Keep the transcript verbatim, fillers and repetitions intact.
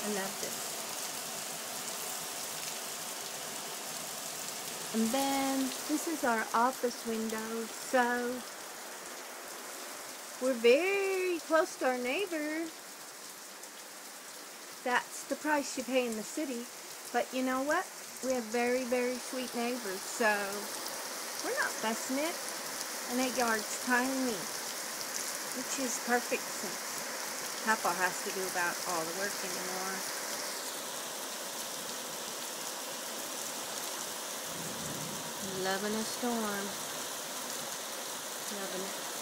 I love this. And then this is our office window, so we're very close to our neighbor. That's the price you pay in the city. But you know what? We have very, very sweet neighbors, so we're not fussing it. And eight yards tiny, which is perfect since Papa has to do about all the work anymore. Loving a storm. Loving it.